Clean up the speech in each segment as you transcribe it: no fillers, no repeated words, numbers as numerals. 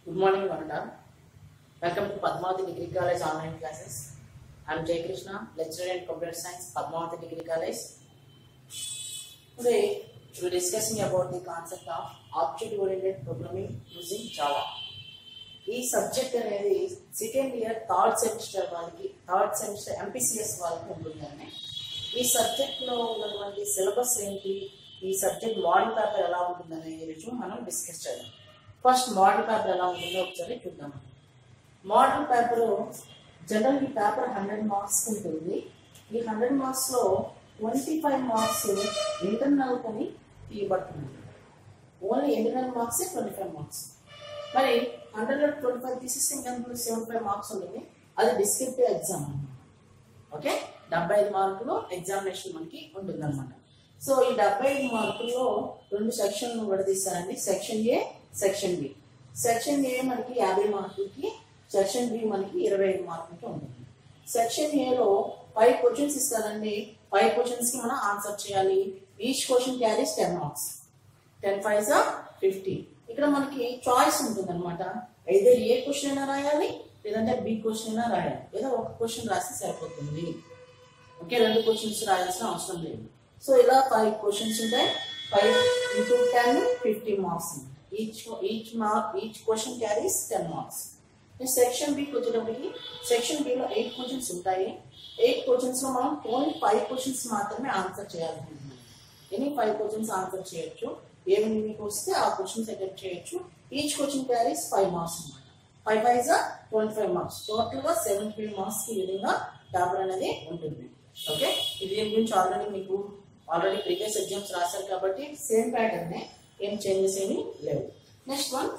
Good morning, Varda. Welcome to Padmavati Degree College online classes. I am Jay Krishna, lecturer in Computer Science, Padmavati Degree College. Today, we are discussing about the concept of object-oriented programming using Java. This subject is second year third semester MPCS వాళ్ళకి ఉంటుందండి. ఈ subject లో ఉన్నటువంటి syllabus ఏంటి, ఈ subject model paper ఎలా ఉంటుందనే విషయం మనం డిస్కస్ చేద్దాం. ఫస్ట్ మోడల్ పేపర్ ఎలా ఉంటుందో ఒకసారి చూద్దాం. మోడల్ పేపర్ జనరల్ ఈ పేపర్ 100 మార్క్స్ ఉంటుంది. ఈ 100 మార్క్స్ లో 25 మార్క్స్ ఇంటర్నల్ కొని ఇవ్వబడుతుంది. Only internal marks 25 marks. మరి 125 తీసేసి ఇంకా 75 మార్క్స్ ఉంటుంది. అది డిస్క్రిప్టివ్ ఎగ్జామ్ అన్నమాట. ఓకే, 75 మార్కులు ఎగ్జామినేషన్ మనకి ఉంటుంది అనమాట. సో ఈ 75 మార్కుల్లో రెండు సెక్షన్లు విడదీస్తారండి. Section A, section B. Section A మనకి 50 మార్కులకి, సెక్షన్ బి మనకి 25 మార్కులకి ఉంటుంది. సెక్షన్ ఏలో 5 క్వశ్చన్స్ ఇస్తారండి. 5 క్వశ్చన్స్ కి మనం ఆన్సర్ చేయాలి. Each question carries 10 marks. 10 5s 50. ఇక్కడ మనకి చాయిస్ ఉంటుంది అనమాట. అయితే ఏ క్వశ్చన్ అయినా రాయాలి, లేదంటే బి క్వశ్చన్ అయినా రాయాలి. ఏదో ఒక క్వశ్చన్ రాస్తే సరిపోతుంది. ఓకే, 2 క్వశ్చన్స్ రాయాల్సిన అవసరం లేదు. సో ఇలా 5 క్వశ్చన్స్ ఉంటాయి. 5 into 10 50 marks. Each question carries 10 marks. Section బికి వచ్చేటప్పటికి సెక్షన్ బిలో 8 క్వశ్చన్స్ ఉంటాయి. 8 క్వశ్చన్స్ లో మనం ఓన్లీ 5 క్వశ్చన్స్ మాత్రమే ఆన్సర్ చేయాలి. ఎనీ 5 క్వశ్చన్స్ ఆన్సర్ చేయొచ్చు. ఏమి మీకు వస్తే ఆ క్వశ్చన్స్ అటెంప్ట్ చేయొచ్చు. ఈచ్ క్వశ్చన్ క్యారీస్ 5 మార్క్స్ అనమాట. 5 5s 25 మార్క్స్. టోటల్ గా 75 మార్క్స్ కి విధంగా పేపర్ అనేది ఉంటుంది. ఓకే, ఇది దీని గురించి ఆల్రెడీ ప్రీవియస్ ఎగ్జామ్స్ రాశారు కాబట్టి సేమ్ ప్యాటర్న్, ఏం చేంజెస్ ఏమీ లేవు. నెక్స్ట్ వన్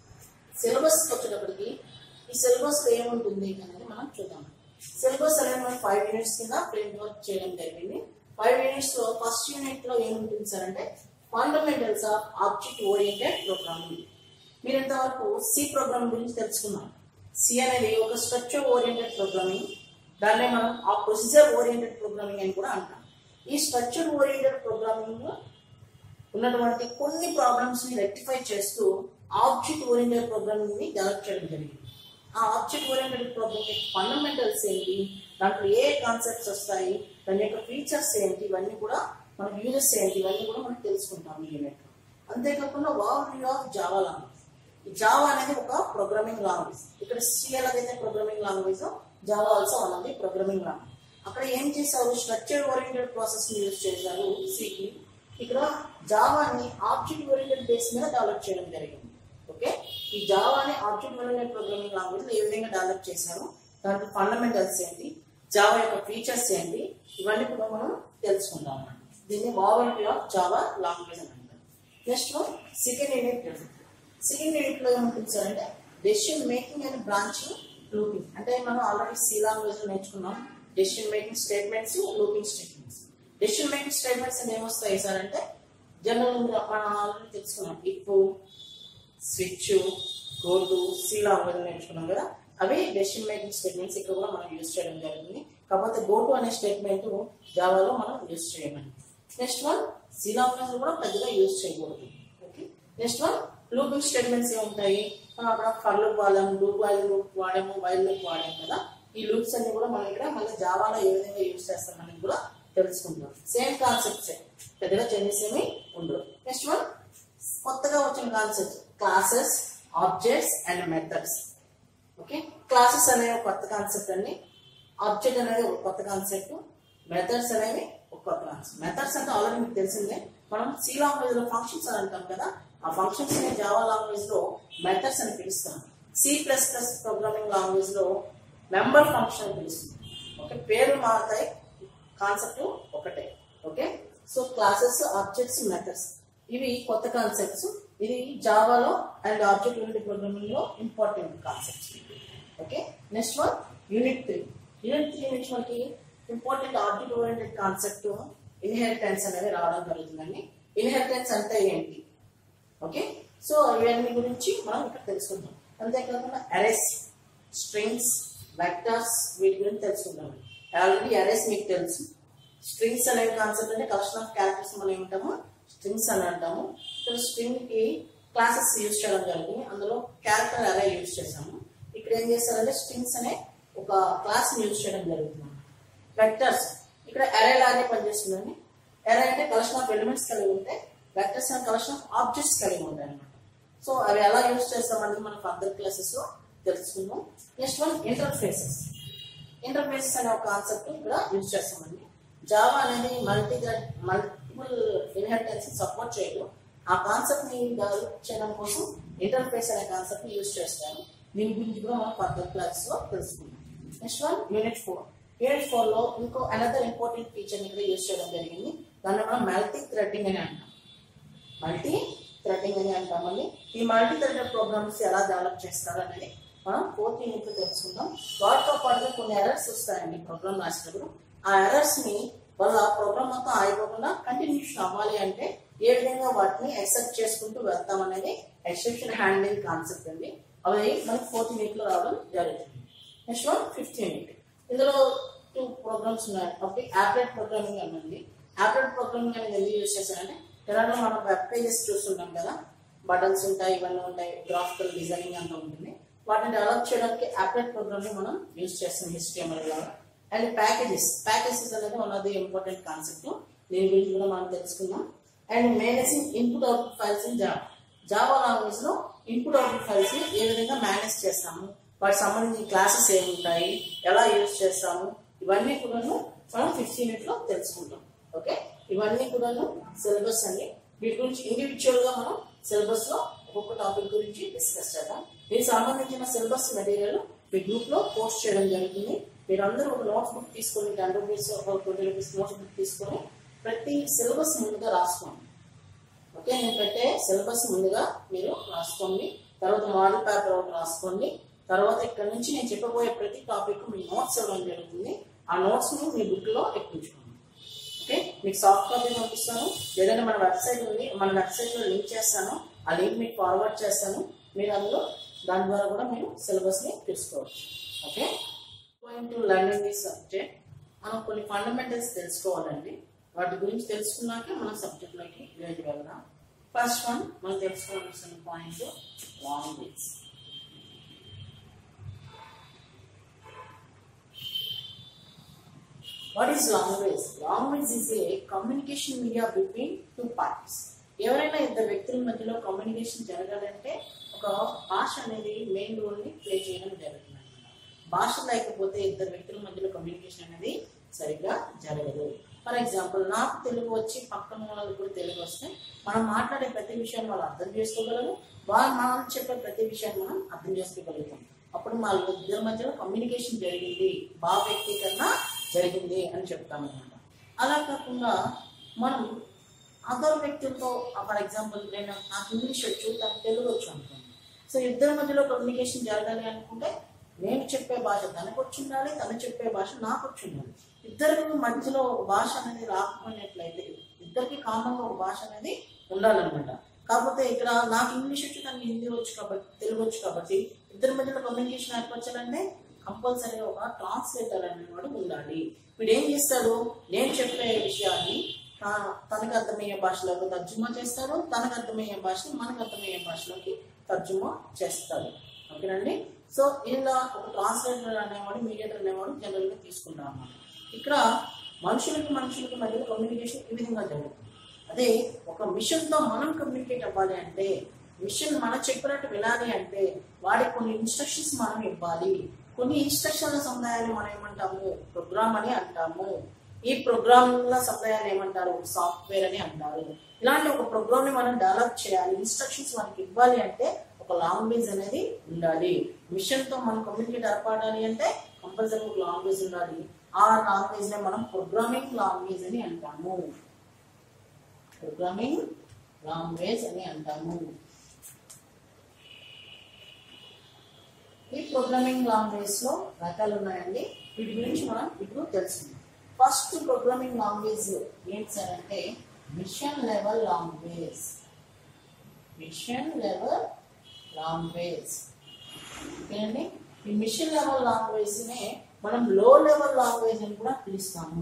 సిలబస్ వచ్చేటప్పటికి ఈ సిలబస్ లో ఏముంటుంది అనేది మనం చూద్దాం. సిలబస్ అనేది మనం 5 యూనిట్స్ కింద ప్రింట్ వర్క్ చేయడం జరిగింది. 5 యూనిట్స్ లో ఫస్ట్ యూనిట్ లో ఏముంటుంది సార్ అంటే fundamentals of object oriented programming. మీరు ఇంతవరకు సి ప్రోగ్రామ్ గురించి తెలుసుకున్నాం. సి అనేది ఒక స్ట్రక్చర్ ఓరియంటెడ్ ప్రోగ్రామింగ్. దాన్నే మనం ఆ ప్రొసీజర్ ఓరియంటెడ్ ప్రోగ్రామింగ్ అని కూడా అంటాం. ఈ స్ట్రక్చర్ ఓరియంటెడ్ ప్రోగ్రామింగ్ ఉన్నటువంటి కొన్ని ప్రాబ్లమ్స్ ని రెక్టిఫై చేస్తూ ఆబ్జెక్ట్ ఓరియంటెడ్ ప్రోగ్రామింగ్ ని డెవలప్ చేయడం జరిగింది. ఆ ఆబ్జెక్ట్ ఓరియంటెడ్ ప్రోగ్రామింగ్ ఫండమెంటల్స్ ఏంటి, దాంట్లో ఏ కాన్సెప్ట్స్ వస్తాయి, దాని యొక్క ఫీచర్స్ ఏంటి, ఇవన్నీ కూడా మన యూజెస్ ఏంటి, ఇవన్నీ కూడా మనం తెలుసుకుంటాం ఈ యూనిట్ లో. అంతేకాకుండా ఓవర్ ఆఫ్ జావా లాంగ్వేజ్. ఈ జావా అనేది ఒక ప్రోగ్రామింగ్ లాంగ్వేజ్. ఇక్కడ సి ఎలాగైతే programming language, Java also one of the programming language. అక్కడ ఏం చేశారు, స్ట్రక్చర్ ఓరియంటెడ్ ప్రాసెస్ ని యూజ్ చేశారు సికి. ఇక్కడ జావాని ఆబ్జెక్ట్ ఓరియంటెడ్ బేస్ మీద డెవలప్ చేయడం జరిగింది. ఓకే, ఈ జావాని ఆబ్జెక్ట్ ఓరియంటెడ్ ప్రోగ్రామింగ్ లాంగ్వేజ్ లో ఏ విధంగా డెవలప్ చేశారు, దాంట్లో ఫండమెంటల్స్ ఏంటి, జావా యొక్క ఫీచర్స్ ఏంటి, ఇవన్నీ కూడా మనం తెలుసుకుందాం. దీన్ని ఓవర్ ఆఫ్ జావా లాంగ్వేజ్ అని అంటారు. Next second unit. Second unit లో ఏముంటుంది సార్ అంటే decision making and branching, looping. అంటే మనం ఆల్రెడీ సి లాంగ్వేజ్ లో నేర్చుకున్నాం. Decision making statements, looping statements. Decision making statements అంటే ఏమొస్తాయి సార్ అంటే జనరల్ మనం ఆల్రెడీ తెలుసుకున్నాం. If, switch, go to, C language నేర్చుకున్నాం కదా, అవి డెసిషన్ మేకింగ్ స్టేట్మెంట్స్. ఇక్కడ కూడా మనం యూజ్ చేయడం జరుగుతుంది. కాకపోతే గో టు అనే స్టేట్మెంట్ జావాలో మనం యూజ్ చేయమని. నెక్స్ట్ వన్ సి లాంగ్వేజ్ లో కూడా పెద్దగా యూజ్ చేయకూడదు. Okay, next one looping statements ఏముంటాయి, మనం అక్కడ ఫర్ లూప్ వాడాము, లూప్ వైల్ లూప్ వాడాము, వైల్ లూప్ వాడాము కదా. ఈ లూప్స్ అన్ని కూడా మనం ఇక్కడ మళ్ళీ జావాలో ఏ విధంగా యూజ్ చేస్తామని కూడా తెలుసుకుంటాం. సేమ్ కాన్సెప్ట్స్, పెద్దగా చేంజెస్ ఏమి ఉండవు. నెక్స్ట్ వన్ కొత్తగా వచ్చిన concept classes, objects and methods. Okay, classes అనేవి ఒక కొత్త కాన్సెప్ట్ అండి. ఆబ్జెక్ట్ అనేది ఒక కొత్త కాన్సెప్ట్. మెథడ్స్ అనేవి ఒక కొత్త కాన్సెప్ట్. మెథడ్స్ అంటే ఆల్రెడీ మీకు తెలిసిందే. మనం సి లాంగ్వేజ్ లో ఫంక్షన్స్ అని అంటాం కదా, ఆ ఫంక్షన్స్ ని జావా లాంగ్వేజ్ లో మెథడ్స్ అని పిలుస్తాం. C++ ప్రోగ్రామింగ్ లాంగ్వేజ్ లో మెంబర్ ఫంక్షన్ అని పిలుస్తుంది. ఓకే, పేర్లు మారుతాయి, కాన్సెప్ట్ ఒకటే. Okay, so classes, objects, methods ఇవి కొత్త కాన్సెప్ట్స్. ఇది జావాలో అండ్ ఆబ్జెక్ట్ ఓరియంటెడ్ ప్రోగ్రామింగ్ లో important concepts. Okay, next one unit 3. Unit 3 నుంచి మనకి important object oriented concept inheritance అనేది రావడం జరుగుతుందండి. ఇన్హెరిటెన్స్ అంటే ఏంటి, ఓకే, సో ఇవన్నీ గురించి మనం ఇక్కడ తెలుసుకుందాం. అంతేకాకుండా అరేస్, స్ట్రింగ్స్, వెక్టర్స్ వీటి గురించి తెలుసుకుందాం. ఆల్రెడీ అరేస్ మీకు తెలుసు. స్ట్రింగ్స్ అనే కాన్సెప్ట్ అంటే కలెక్షన్ ఆఫ్ క్యారెక్టర్స్ మనం ఏమంటాము, స్ట్రింగ్స్ అని అంటాము. స్ట్రింగ్ కి క్లాసెస్ యూజ్ చేయడం జరిగింది. అందులో క్యారెక్టర్ అరే యూజ్ చేసాము. ఇక్కడ ఏం చేస్తారంటే స్ట్రింగ్స్ అనే ఒక క్లాస్ యూజ్ చేయడం జరుగుతుంది. వెక్టర్స్ ఇక్కడ అరే లాగే పనిచేస్తుందండి. అరే అంటే కలెక్షన్ ఆఫ్ ఎలిమెంట్స్ కలిగి ఉంటే, వెక్టర్స్ అంటే కలెక్షన్ ఆఫ్ ఆబ్జెక్ట్స్ కలిగి ఉంటాయి అన్నమాట. సో అవి ఎలా యూజ్ చేస్తామనేది మనం ఫర్దర్ క్లాసెస్ లో తెలుసుకుందాం. Next one interfaces. ఇంటర్ఫేసెస్ అనే ఒక కాన్సెప్ట్ ఇక్కడ యూజ్ చేస్తామండి. జావా అనేది మల్టిపుల్ ఇన్హెరిటెన్స్ సపోర్ట్ చేయదు. ఆ కాన్సెప్ట్ ని డెవలప్ చేయడం కోసం ఇంటర్ఫేస్ అనే కాన్సెప్ట్ ని యూజ్ చేస్తాను. దీని గురించి కూడా మనం ఫర్దర్ క్లాస్ లో తెలుసుకుందాం. Next one unit 4. యూనిట్ 4 లో ఇంకో అనదర్ ఇంపార్టెంట్ ఫీచర్ ఇక్కడ యూజ్ చేయడం జరిగింది. దాన్ని మనం మల్టీ థ్రెడింగ్ అని అంటాం. మల్టీ థ్రెడింగ్ అని అంటామండి. ఈ మల్టీ థ్రెడెడ్ ప్రోగ్రామ్స్ ఎలా డెవలప్ చేస్తారు అనేది మనం 4th యూనిట్ లో తెలుసుకుందాం. వాటితో పాటుగా కొన్ని ఎర్రర్స్ వస్తాయండి ప్రోగ్రామ్ రాసినప్పుడు. ఆ ఎర్రర్స్ ని వాళ్ళ ప్రోగ్రామ్ మొత్తం ఆగిపోకుండా కంటిన్యూషన్ అవ్వాలి అంటే ఏ విధంగా వాటిని యాక్సెప్ట్ చేసుకుంటూ వెళ్తాం అనేది ఎక్సెప్షన్ హ్యాండ్లింగ్ కాన్సెప్ట్ అండి. అవి మనకి 4th యూనిట్ లో రావడం జరుగుతుంది. Next one 5th unit. ఇందులో 2 ప్రోగ్రామ్స్ ఉన్నాయి. ఒకటి యాప్లెట్ ప్రోగ్రామింగ్ అనండి. యాప్లెట్ ప్రోగ్రామింగ్ అనేది ఎందుకు యూజ్ చేశారంటే తెలంగాణ మనం వెబ్ పేజెస్ చూస్తుంటాం కదా, బటన్స్ ఉంటాయి, ఇవన్నీ ఉంటాయి, గ్రాఫికల్ డిజైనింగ్ అంతా ఉంటుంది. వాటిని డెవలప్ చేయడానికి యాప్లెట్ ప్రోగ్రామింగ్ మనం యూజ్ చేస్తాం HTML లాగా. అండ్ ప్యాకేజెస్ అనేది one of the important concept. దీని గురించి కూడా మనం తెలుసుకుందాం. And managing input output files in Java language లో ఇన్పుట్ అవుట్పుట్ ఫైల్స్ ని ఏ విధంగా మేనేజ్ చేస్తాము, వాటికి సంబంధించిన క్లాసెస్ ఏముంటాయి, ఎలా యూజ్ చేస్తాము, ఇవన్నీ కూడాను మనం 5th యూనిట్ లో తెలుసుకుంటాం. ఓకే, ఇవన్నీ కూడాను సిలబస్ అండి. వీటి గురించి ఇండివిజువల్ గా మనం సిలబస్ లో ఒక్కొక్క టాపిక్ గురించి డిస్కస్ చేద్దాం. దీనికి సంబంధించిన సిలబస్ మెటీరియల్ మీ గ్రూప్ లో పోస్ట్ చేయడం జరుగుతుంది. మీరందరూ ఒక నోట్స్ బుక్ తీసుకొని 10 రూపీస్ 20 రూపీస్ నోట్స్ బుక్ తీసుకొని ప్రతి సిలబస్ ముందుగా రాసుకోండి. ఓకే, నేను పెట్టే సిలబస్ ముందుగా మీరు రాసుకోండి. తర్వాత మోడల్ పేపర్ ఒకటి రాసుకోండి. తర్వాత ఇక్కడ నుంచి నేను చెప్పబోయే ప్రతి టాపిక్ మీ నోట్స్ ఇవ్వడం జరుగుతుంది. ఆ నోట్స్ ని మీ బుక్ లో ఎక్కించుకోండి. ఓకే, మీకు సాఫ్ట్ కాపీ పంపిస్తాను. ఏదైనా మన వెబ్సైట్ ఉంది, మన వెబ్సైట్ లో లింక్ చేస్తాను. ఆ లింక్ మీకు ఫార్వర్డ్ చేస్తాను. మీరు అందులో దాని ద్వారా కూడా మీరు సిలబస్ ని తెలుసుకోవచ్చు. Okay, going to learning this subject. మనం కొన్ని ఫండమెంటల్స్ తెలుసుకోవాలండి. వాటి గురించి తెలుసుకున్నాక మనం సబ్జెక్ట్ లోకి వెళ్దాం. ఫస్ట్ వన్ మనం తెలుసుకోవాల్సిన point language. What is language? Language is a communication media between 2 parties. ఎవరైనా ఇద్దరు వ్యక్తుల మధ్యలో కమ్యూనికేషన్ జరగాలంటే ఒక భాష అనేది మెయిన్ రోల్ ని ప్లే చేయడం జరుగుతుంది. భాష లేకపోతే ఇద్దరు వ్యక్తుల మధ్యలో కమ్యూనికేషన్ అనేది సరిగ్గా జరగదు. ఫర్ ఎగ్జాంపుల్, నాకు తెలుగు వచ్చి పక్కన వాళ్ళకి కూడా తెలుగు వస్తే మనం మాట్లాడే ప్రతి విషయాన్ని వాళ్ళు అర్థం చేసుకోగలరు. మనం చెప్పే ప్రతి విషయాన్ని మనం అర్థం చేసుకోగలుగుతాం. అప్పుడు మా ఇద్దరి మధ్యలో కమ్యూనికేషన్ జరిగింది, భావ వ్యక్తీకరణ జరిగింది అని చెప్తాం అనమాట. అలా కాకుండా మనం అదర్ వ్యక్తులతో, ఫర్ ఎగ్జాంపుల్ నాకు ఇంగ్లీష్ వచ్చు, తనకు తెలుగు వచ్చు అనుకోండి. సో ఇద్దరి మధ్యలో కమ్యూనికేషన్ జరగాలి అనుకుంటే నేను చెప్పే భాష తనకు వచ్చి ఉండాలి, తను చెప్పే భాష నాకు వచ్చి ఉండాలి. ఇద్దరికి మధ్యలో భాష అనేది రాకపోయినట్లయితే ఇద్దరికి కామన్గా ఒక భాష అనేది ఉండాలన్నమాట. కాకపోతే ఇక్కడ నాకు ఇంగ్లీష్ వచ్చి తనకి హిందీ వచ్చు కాబట్టి, తెలుగు వచ్చు కాబట్టి ఇద్దరి మధ్యలో కమ్యూనికేషన్ ఏర్పరచాలంటే కంపల్సరీగా ఒక ట్రాన్స్లేటర్ అనేవాడు ఉండాలి. వీడు ఏం చేస్తాడు, నేను చెప్పే విషయాన్ని తనకు అర్థమయ్యే భాషలోకి తర్జుమా చేస్తాడు, తనకు అర్థమయ్యే భాషని మనకు అర్థమయ్యే భాషలోకి తర్జుమా చేస్తాడు. ఓకేనండి. సో ఇలా ఒక ట్రాన్స్లేటర్ అనేవాడు, మీడియేటర్ అనేవాడు జనరల్ గా తీసుకుంటాం అన్నమాట. ఇక్కడ మనుషులకి మధ్యలో కమ్యూనికేషన్ ఈ విధంగా జరుగుతుంది. అదే ఒక మిషన్ తో మనం కమ్యూనికేట్ అవ్వాలి అంటే, మిషన్ మనం చెప్పినట్టు వినాలి అంటే వాడికి కొన్ని ఇన్స్ట్రక్షన్స్ మనం ఇవ్వాలి. కొన్ని ఇన్స్ట్రక్షన్ల సముదాయాన్ని మనం ఏమంటాము, ప్రోగ్రామ్ అని అంటాము. ఈ ప్రోగ్రామ్ల సముదాయాన్ని ఏమంటారు, సాఫ్ట్వేర్ అని అంటారు. ఇలాంటి ఒక ప్రోగ్రామ్ ని మనం డెవలప్ చేయాలి, ఇన్స్ట్రక్షన్స్ మనకి ఇవ్వాలి అంటే ఒక లాంగ్వేజ్ అనేది ఉండాలి. మిషన్ తో మనం కమ్యూనికేట్ ఏర్పడాలి అంటే కంపల్సరీ ఒక లాంగ్వేజ్ ఉండాలి. ఆ లాంగ్వేజ్ నే మనం ప్రోగ్రామింగ్ లాంగ్వేజ్ అని అంటాము. ప్రోగ్రామింగ్ లాంగ్వేజ్ అని అంటాము. ఈ ప్రోగ్రామింగ్ లాంగ్వేజ్ లో రకాలు ఉన్నాయండి. వీటి గురించి మనం ఇప్పుడు తెలుసుకుందాం. ఫస్ట్ ప్రోగ్రామింగ్ లాంగ్వేజ్ ఏంటంటే machine level language. Machine level language ఓకేనండి. ఈ మిషన్ లెవెల్ లాంగ్వేజ్ నే మనం లో లెవెల్ లాంగ్వేజ్ అని కూడా పిలుస్తాము.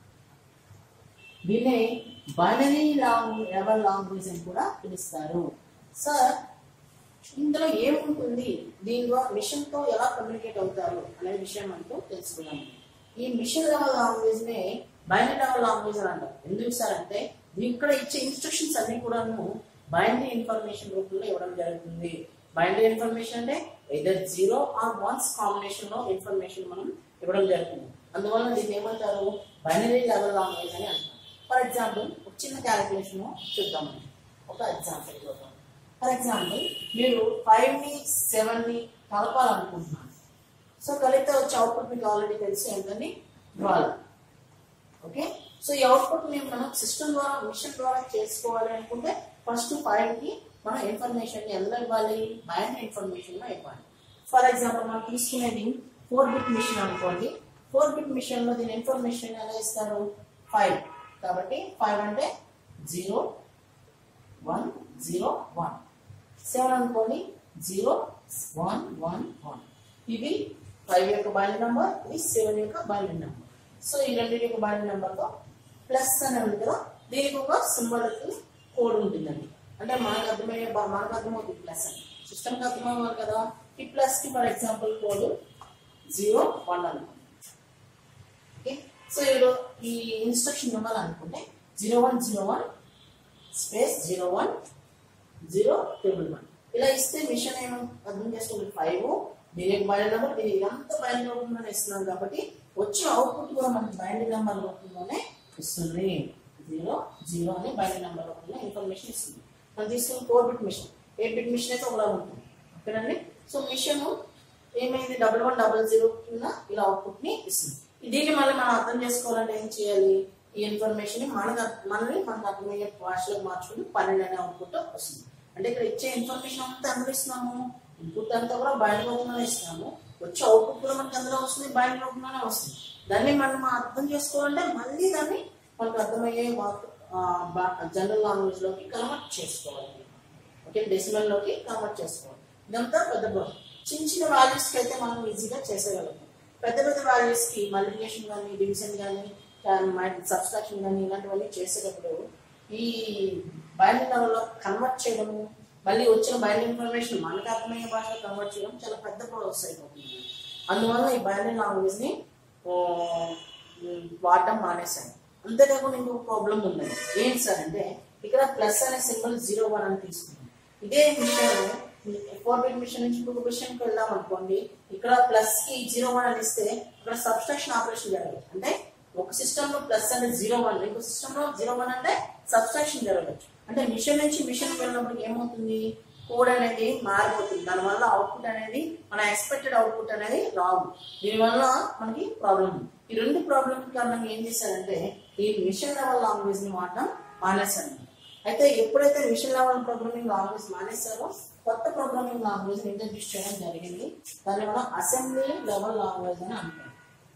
దీన్ని బైనరీ లెవెల్ లాంగ్వేజ్ అని కూడా పిలుస్తారు. సార్ ఇందులో ఏముంటుంది, దీనిలో మిషన్ తో ఎలా కమ్యూనికేట్ అవుతారు అనే విషయం మనకు తెలుసుకున్నాము. ఈ మిషన్ లెవెల్ లాంగ్వేజ్ నే బైనరీ లెవెల్ లాంగ్వేజ్ అని అంటారు. ఎందుకు సార్ అంటే ఇక్కడ ఇచ్చే ఇన్స్ట్రక్షన్స్ అన్ని కూడాను బైనరీ ఇన్ఫర్మేషన్ రూపంలో ఇవ్వడం జరుగుతుంది. బైనరీ ఇన్ఫర్మేషన్ అంటే either 0 or 1 కాంబినేషన్ లో ఇన్ఫర్మేషన్ మనం ఇవ్వడం జరుగుతుంది. అందువల్ల దీన్ని ఏమంటారు, బైనరీ లెవెల్ లాంగ్వేజ్ అని అంటారు. ఫర్ ఎగ్జాంపుల్ ఒక చిన్న క్యాలిక్యులేషన్ చూద్దాం. ఒక ఎగ్జాంపుల్ చూద్దాం. ఫర్ ఎగ్జాంపుల్ మీరు 5 ని 7 ని కలపాలనుకుంటున్నాను. సో కలిపితే వచ్చే అవుట్పుట్ మీకు ఆల్రెడీ తెలిసి ఏంటని 12. ఓకే, సో ఈ అవుట్పుట్ ని మనం సిస్టమ్ ద్వారా మిషన్ ద్వారా చేసుకోవాలి అనుకుంటే ఫస్ట్ 5 కి మనం ఇన్ఫర్మేషన్ ని ఎలా ఇవ్వాలి, బైనరీ ఇన్ఫర్మేషన్ లో ఇవ్వాలి. ఫర్ ఎగ్జాంపుల్ మనం తీసుకునేది 4-bit మిషన్ అనుకోండి. 4-bit మిషన్ లో దీని ఇన్ఫర్మేషన్ ఎలా ఇస్తారు, 5. కాబట్టి 5 అంటే 0 1 0 1. 7 అనుకోండి 0 1 1 1. ఇది 5 యొక్క బైనరీ నెంబర్, ఇది 7 యొక్క బైనరీ నెంబర్. సో ఈ రెండింటి యొక్క బైనరీ నెంబర్ తో ప్లస్ అని ఉంది కదా, దీనికి ఒక సింబాలిక్ కోడ్ ఉంటుందండి. అంటే మనకు అర్థమవుతుంది ప్లస్ అని, సిస్టమ్ కి అర్థం అవ్వాలి కదా. ఈ ప్లస్ కి ఫర్ ఎగ్జాంపుల్ కోడ్ 0 1 అనుకోండి. ఓకే, సో ఈ ఇన్స్ట్రక్షన్ ఇవ్వాలనుకుంటే 0101 స్పేస్ 01 011 ఇలా ఇస్తే మిషన్ ఏమో అర్థం చేసుకుంటే 5 దీనికి బైనరీ నెంబర్, దీని ఇదంతా బైనరీ రూపంలోనే ఇస్తున్నాం కాబట్టి వచ్చే అవుట్పుట్ కూడా మనకి బైనరీ నెంబర్ రూపంలోనే ఇస్తుంది. 0 0 అని బైనరీ నెంబర్ రూపంలో ఇన్ఫర్మేషన్ ఇస్తుంది. మనం తీసుకున్న 4-bit మిషన్, 8-bit మిషన్ అయితే ఒకలా ఉంటుంది. ఓకేనండి, సో మిషన్ ఏమైంది 1100 కింద ఇలా అవుట్పుట్ ని ఇస్తుంది. దీన్ని మళ్ళీ మనం అర్థం చేసుకోవాలంటే ఏం చేయాలి, ఈ ఇన్ఫర్మేషన్ మనకు అర్థమయ్యే భాషలోకి మార్చుకుని 12 అనే అవుట్పుట్ వస్తుంది. అంటే ఇక్కడ ఇచ్చే ఇన్ఫర్మేషన్ అంతా అందులో ఇస్తున్నాము, ఇన్పుట్ అంతా కూడా బైనరీ రూపంలోనే ఇస్తున్నాము, వచ్చే అవుట్పుట్ కూడా మనకి అందులో వస్తుంది, బైనరీ రూపంలోనే వస్తుంది. దాన్ని మనం అర్థం చేసుకోవాలంటే మళ్ళీ దాన్ని మనకు అర్థమయ్యే జనరల్ లాంగ్వేజ్ లోకి కన్వర్ట్ చేసుకోవాలి. ఓకే, డెసిమల్ లోకి కన్వర్ట్ చేసుకోవాలి. ఇదంతా పెద్ద ప్రాబ్లం. చిన్న వాల్యూస్ కి అయితే మనం ఈజీగా చేసేయగలుగుతాం. పెద్ద వాల్యూస్ కి మల్టిప్లికేషన్ కానీ, డివిజన్ కానీ, సబ్స్ట్రాక్షన్ కానీ ఇలాంటివన్నీ చేసేటప్పుడు ఈ బైనరీ లెవెల్లో కన్వర్ట్ చేయడము, మళ్ళీ వచ్చిన బైనరీ ఇన్ఫర్మేషన్ మనకు అర్థమయ్యే భాషలో కన్వర్ట్ చేయడం చాలా పెద్ద ప్రాసెస్ అయిపోతుంది. అందువల్ల ఈ బైనరీ లాంగ్వేజ్ ని వాడడం మానేశాను. అంతేకాకుండా ఇంకొక ప్రాబ్లం ఉన్నది. ఏంటి సార్ అంటే ఇక్కడ ప్లస్ అనే సింబల్ 01 అని తీసుకున్నాం. ఇదే మిషన్ 4-bit మిషన్ నుంచి ఇంకొక మిషన్ కి వెళ్దాం అనుకోండి, ఇక్కడ ప్లస్ కి 01 అని ఇస్తే అక్కడ సబ్స్ట్రాక్షన్ ఆపరేషన్ జరగదు. అంటే ఒక సిస్టమ్ లో ప్లస్ అంటే 01, ఇంకో సిస్టమ్ లో 01 అంటే సబ్స్ట్రాక్షన్ జరగవచ్చు. అంటే మిషన్ నుంచి మిషన్ కి వెళ్ళినప్పుడు ఏమవుతుంది, కోడ్ అనేది మారిపోతుంది. దానివల్ల అవుట్పుట్ అనేది మన ఎక్స్పెక్టెడ్ అవుట్పుట్ అనేది రాదు. దీనివల్ల మనకి ప్రాబ్లం ఉంది. ఈ రెండు ప్రాబ్లమ్ కారణంగా ఏం చేశారంటే ఈ మిషన్ లెవెల్ లాంగ్వేజ్ ని వాడడం మానేశారు. అయితే ఎప్పుడైతే మిషన్ లెవెల్ ప్రోగ్రామింగ్ లాంగ్వేజ్ మానేశారో కొత్త ప్రోగ్రామింగ్ లాంగ్వేజ్ ఇంట్రడ్యూస్ చేయడం జరిగింది. దాన్ని మనం అసెంబ్లీ లెవెల్ లాంగ్వేజ్ అని అంటాం.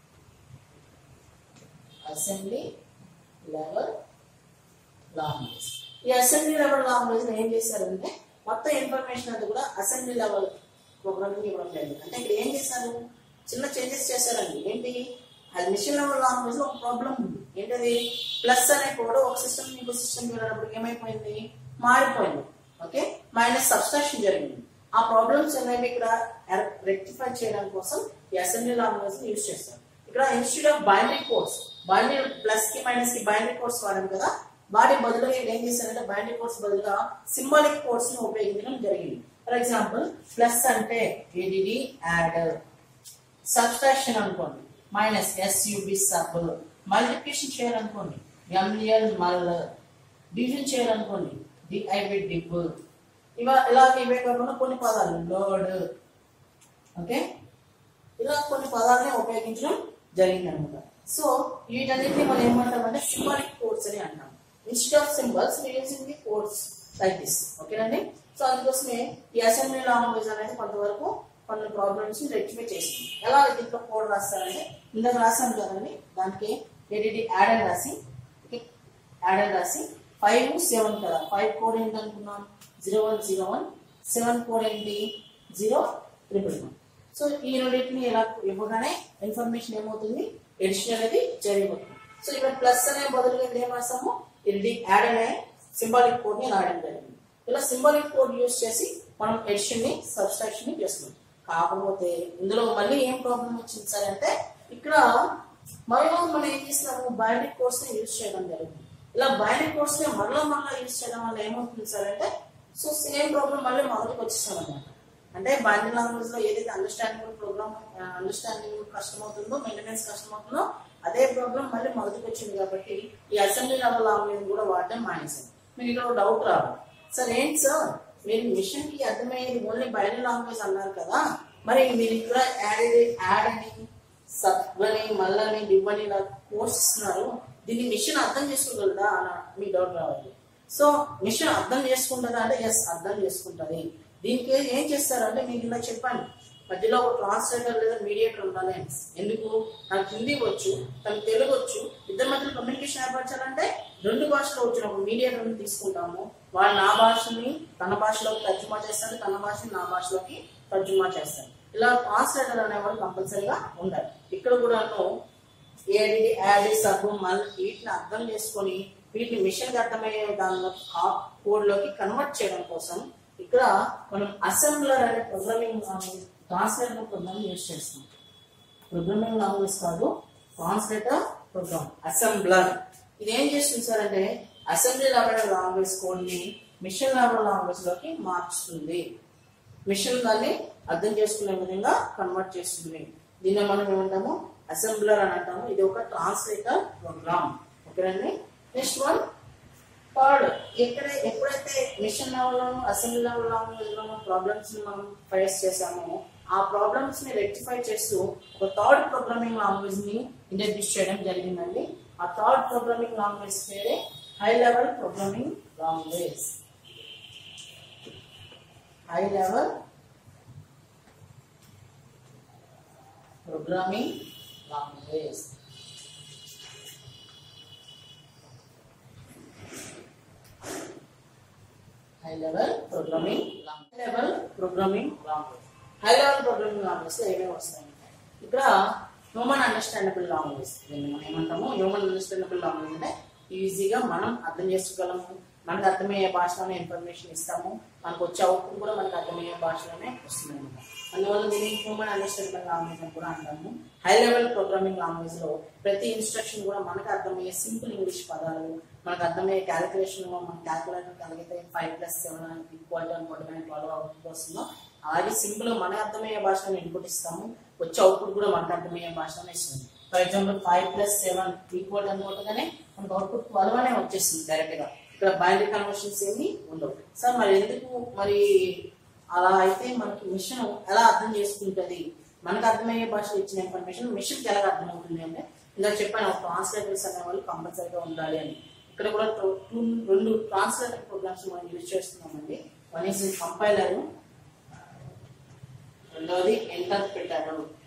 Assembly level language. ఈ అసెంబ్లీ లెవెల్ లాంగ్వేజ్ ఏం చేశారంటే మొత్తం ఇన్ఫర్మేషన్ అది కూడా అసెంబ్లీ లెవెల్ ప్రోగ్రామింగ్ ఇవ్వడం జరిగింది. అంటే ఇక్కడ ఏం చేశారు, చిన్న చేంజెస్ చేశారండి. ఏంటి, అది మిషన్ లెవెల్ లాంగ్వేజ్ లో ఒక ప్రాబ్లం ఉంది. ఏంటది, ప్లస్ అనే కోడ్ ఒక సిస్టమ్ ఇంకో సిస్టమ్ వెళ్ళినప్పుడు ఏమైపోయింది, మారిపోయింది. ఓకే, మైనస్ సబ్స్ట్రాక్షన్ జరిగింది. ఆ ప్రాబ్లమ్స్ అనేవి ఇక్కడ రెక్టిఫై చేయడం కోసం ఈ అసెంబ్లీ లాంగ్వేజ్ ని యూజ్ చేస్తారు. ఇక్కడ instead of binary codes, binary plus కి మైనస్ కి బైనరీ కోడ్స్ వాడాం కదా, వాటి బదులుగా ఏం చేశారంటే బైనరీ కోడ్స్ బదులుగా సింబాలిక్ కోడ్స్ ని ఉపయోగించడం జరిగింది. ఫర్ ఎగ్జాంపుల్ ప్లస్ అంటే ఏడిడి యాడ్, సబ్స్ట్రాక్షన్ అనుకోండి మైనస్ ఎస్యుబి సబ్, మల్టిప్లికేషన్ చేయాలనుకోండి ఎంఎల్ మల్, డివిజన్ చేయాలనుకోండి డిఐబి డిబ్. ఇలాగే ఇవే కాకుండా కొన్ని పదాలు లోడ్, ఓకే, ఇలా కొన్ని పదాలని ఉపయోగించడం జరిగింది అనమాట. సో వీటన్నిటిని మనం ఏమంటామంటే సింబాలిక్ కోడ్స్ అని అంటాం. Instead of symbols we using the codes like this. ఓకేనండి, సో అందుకోసమే ఈ అసెంబ్లీ లాంగ్వేజ్ అనేది కొంతవరకు కొన్ని ప్రాబ్లమ్స్ రెక్టిఫై చేసింది. ఎలా దీంట్లో కోడ్ రాస్తారంటే ఇందాక రాసాను కదండి, దానికి ఏడిడి యాడ్ అని రాసి, యాడ్ అని రాసి 5 7 కదా, 5 కోడ్ ఏంటి అనుకున్నాం 0101, 7 కోడ్ ఏంటి 011. సో ఈ రెండింటిని ఇలా ఇవ్వగానే ఇన్ఫర్మేషన్ ఏమవుతుంది, ఎడిషన్ అనేది జరిగిపోతుంది. సో ఇక్కడ ప్లస్ అనే బదులుగా ఇక్కడ ఏం రాస్తాము, ఏడిడి యాడ్ అనే సింబాలిక్ కోడ్ ని రాయడం జరిగింది. ఇలా సింబాలిక్ కోడ్ యూజ్ చేసి మనం ఎడిషన్ ని సబ్స్ట్రాక్షన్ ని చేస్తున్నాం. కాకపోతే ఇందులో మళ్ళీ ఏం ప్రాబ్లం వచ్చింది సార్ అంటే ఇక్కడ మరలా మనం ఏం చేస్తున్నాము బైనరీ కోడ్స్ ని యూజ్ చేయడం జరుగుతుంది. ఇలా బైనరీ కోడ్స్ ని మరలా యూజ్ చేయడం వల్ల ఏమవుతుంది సార్ అంటే సో సేమ్ ప్రాబ్లం మళ్ళీ మొదటికి వచ్చేస్తాం అనమాట. అంటే బైనరీ లాంగ్వేజ్ లో ఏదైతే అండర్స్టాండింగ్ కష్టమవుతుందో మెయింటెనెన్స్ కష్టమవుతుందో అదే ప్రాబ్లం మళ్ళీ మొదటికి వచ్చింది. కాబట్టి ఈ అసెంబ్లీ లెవెల్ లాంగ్వేజ్ కూడా వాడడం మానేసాం. మీకు ఇక్కడ డౌట్ రాదు, సార్ ఏంటి సార్ మీరు మిషన్ కి అర్థమయ్యేది ఓన్లీ బైనరీ లాంగ్వేజ్ అన్నారు కదా, మరి మీరు ఇక్కడ యాడ్ అని సబ్ అని మళ్ళీ డివ్ అని ఇలా కోర్స్ ఇస్తున్నారు, దీన్ని మిషన్ అర్థం చేసుకోగలదా అని మీ డౌట్ రావాలి. సో మిషన్ అర్థం చేసుకుంటుందా అంటే ఎస్ అర్థం చేసుకుంటుంది. దీనికి ఏం చేస్తారంటే మీకు ఇలా చెప్పండి, మధ్యలో ఒక ట్రాన్స్లేటర్ లేదా మీడియేటర్ ఉండాలి. ఎందుకు? నాకు హిందీ వచ్చు, తనకు తెలుగు వచ్చు, ఇద్దరి మధ్యలో కమ్యూనికేషన్ ఏర్పరచాలంటే రెండు భాషలో వచ్చిన ఒక మీడియేటర్ని తీసుకుంటాము. వాడు నా భాషని తన భాషలోకి తర్జుమా చేస్తాడు, తన భాషని నా భాషలోకి తర్జుమా చేస్తాడు. ఇలా ట్రాన్స్లేటర్ అనేవాడు కంపల్సరీగా ఉండాలి. ఇక్కడ కూడా ఏడి యాడ్ సబ్ మళ్ళీ వీటిని అర్థం చేసుకొని వీటిని మిషన్ కి అర్థమయ్యే దానిలో కోడ్ లోకి కన్వర్ట్ చేయడం కోసం ఇక్కడ మనం అసెంబ్లర్ అనే ప్రోగ్రామింగ్ ట్రాన్స్లేటర్ ప్రోగ్రామ్ యూజ్ చేస్తాం. ప్రోగ్రామింగ్ లాంగ్వేజ్ కాదు, ట్రాన్స్లేటర్ ప్రోగ్రామ్ అసెంబ్లర్. ఇది ఏం చేస్తుంది సార్ అంటే అసెంబ్లీ లెవెల్ లాంగ్వేజ్ కోడ్ ని మిషన్ లెవెల్ లాంగ్వేజ్ లోకి మార్చుతుంది. మిషన్ దాన్ని అర్థం చేసుకునే విధంగా కన్వర్ట్ చేస్తుంది. దీన్ని మనం ఏమంటాము అసెంబ్లర్ అని అంటాము. ఇది ఒక ట్రాన్స్లేటర్ ప్రోగ్రామ్. ఓకేనండి. నెక్స్ట్ వన్ థర్డ్, ఎప్పుడైతే మిషన్ లెవెల్లోను అసెంబ్లీ లెవెల్ లాంగ్వేజ్ లోను ప్రాబ్లమ్స్ ని మనం ఫేస్ చేసామో ఆ ప్రాబ్లమ్స్ ని రెక్టిఫై చేస్తూ ఒక థర్డ్ ప్రోగ్రామింగ్ లాంగ్వేజ్ ని ఇంట్రడ్యూస్ చేయడం జరిగిందండి. ఆ థర్డ్ ప్రోగ్రామింగ్ లాంగ్వేజ్ పేరే high level programming language. High level programming language. High level programming language. High level programming language లో ఏమేమి వస్తాయంటే ఇక్కడ హ్యూమన్ అండర్స్టాండబుల్ లాంగ్వేజ్. దీన్ని మనం ఏమంటాము హ్యూమన్ అండర్స్టాండబుల్ లాంగ్వేజ్ అంటే ఈజీగా మనం అర్థం చేసుకోగలము, మనకు అర్థమయ్యే భాషలోనే ఇన్ఫర్మేషన్ ఇస్తాము, మనకు వచ్చే అవుట్పుట్ కూడా మనకు అర్థమయ్యే భాషలోనే వస్తుంది అనమాట. అందువల్ల దీన్ని హ్యూమన్ అండర్స్టాండబుల్ లాంగ్వేజ్ అని కూడా అంటాము. హై లెవెల్ ప్రోగ్రామింగ్ లాంగ్వేజ్ లో ప్రతి ఇన్స్ట్రక్షన్ కూడా మనకు అర్థమయ్యే సింపుల్ ఇంగ్లీష్ పదాలు, మనకు అర్థమయ్యే క్యాలిక్యులేషన్ మన క్యాలిక్యులేటర్ కలిగితే 5+7 =12 అవుట్పుట్ వస్తుందో అలాగే సింపుల్ మనకు అర్థమయ్యే భాషలో ఇన్పుట్ ఇస్తాము, వచ్చే అవుట్పుట్ కూడా మనకు అర్థమయ్యే భాషలోనే ఇస్తుంది. ఫర్ ఎగ్జాంపుల్ 5+7 అనుకుంటగానే మనకు అవుట్పుట్ 12 అనే వచ్చేస్తుంది డైరెక్ట్ గా. ఇక్కడ బైనరీ కన్వర్షన్స్ ఏమి ఉండవు. సార్ మరి ఎందుకు మరి అలా అయితే మనకి మిషన్ ఎలా అర్థం చేసుకుంటుంది, మనకు అర్థమయ్యే భాషలో ఇచ్చిన ఇన్ఫర్మేషన్ మిషన్కి ఎలా అర్థమవుతుంది అంటే ఇలా చెప్పాను ట్రాన్స్లేటర్స్ అనే వాళ్ళు కంపల్సరీగా ఉండాలి అని. ఇక్కడ కూడా రెండు ట్రాన్స్లేటర్ ప్రోగ్రామ్స్ మనం యూజ్ చేస్తున్నామండి. వన్ ఈజ్ కంపైలర్, రెండవది ఇంటర్ప్రిటర్.